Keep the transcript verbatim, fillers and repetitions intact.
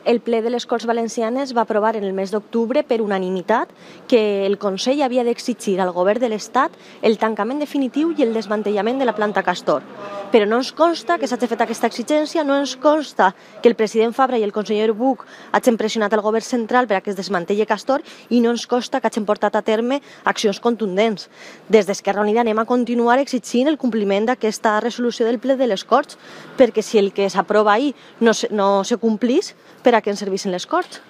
el ple de les Corts Valencianes va aprovar en el mes d'octubre per unanimitat que el Consell havia d'exigir al govern de l'Estat el tancament definitiu i el desmantellament de la planta Castor. Però no ens consta que s'hagi fet aquesta exigència, no ens consta que el president Fabra i el conseller Buch hagin pressionat el govern central per a que es desmantelli Castor i no ens consta que hagin portat a terme accions contundents. Des d'Esquerra Unida anem a continuar exigint el compliment d'aquesta resolució del ple de les Corts, perquè si el que s'aprova ahir no se, no se complís, per a què ens servissin les Corts?